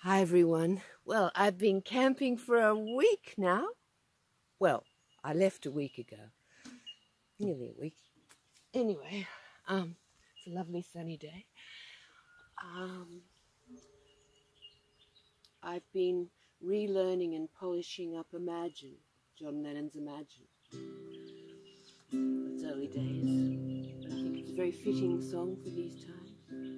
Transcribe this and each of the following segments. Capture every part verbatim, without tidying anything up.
Hi everyone. Well, I've been camping for a week now. Well, I left a week ago. Nearly a week. Anyway, um, it's a lovely sunny day. Um, I've been relearning and polishing up Imagine, John Lennon's Imagine. It's early days, but I think it's a very fitting song for these times.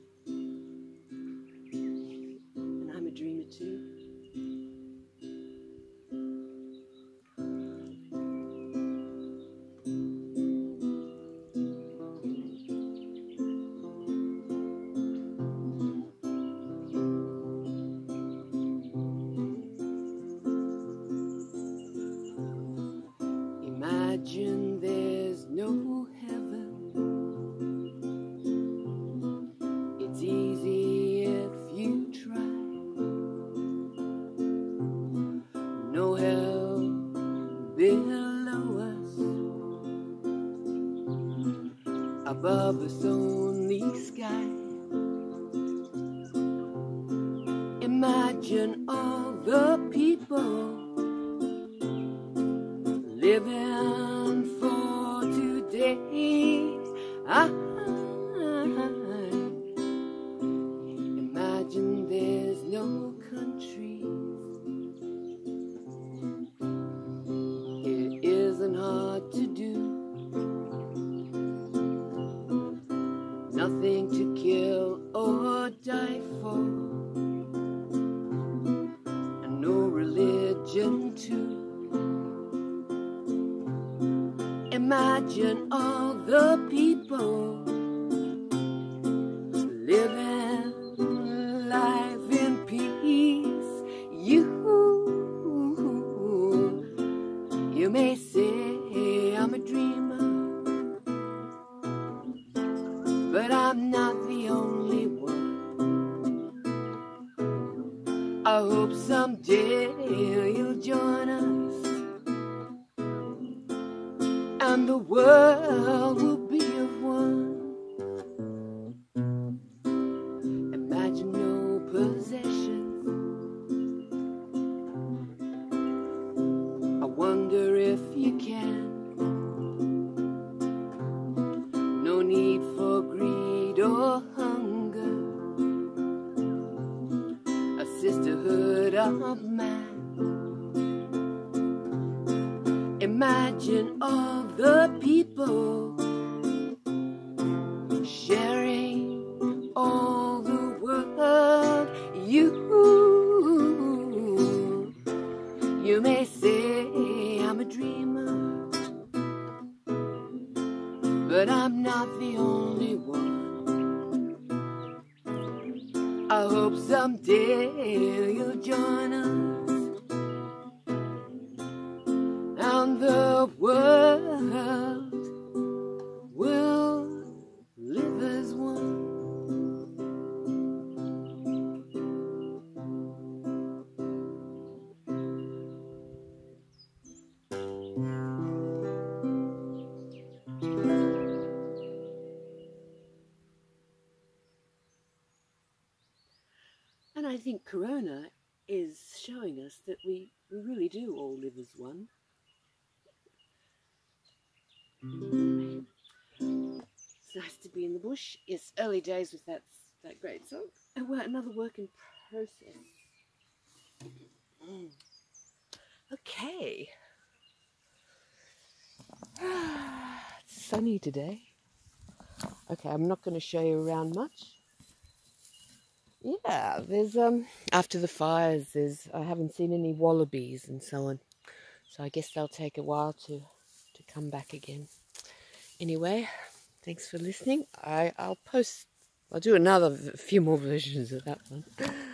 And I'm a dreamer too. Imagine there's no heaven. It's easy if you try. No hell below us, above us only sky. Imagine all the people living for today. I imagine there's no countries. It isn't hard to do. Nothing to kill or die for, and no religion too. Imagine all the people living life in peace. You, you may say I'm a dreamer, but I'm not the only one. I hope someday you'll join us, and the world will be of one. Imagine no possessions. I wonder if you can. No need for greed or hunger. A sisterhood of man. Imagine all the people sharing all the world. You, you may say I'm a dreamer, but I'm not the only one. I hope someday you'll join us, and the world will live as one. And I think Corona is showing us that we, we really do all live as one. It's nice to be in the bush. It's early days with that that great song. And we're another work in process. Mm. Okay. It's sunny today. Okay, I'm not going to show you around much. Yeah, there's um after the fires, there's I haven't seen any wallabies and so on. So I guess they'll take a while to to come back again. Anyway, thanks for listening. I, I'll post, I'll do another few more versions of that one.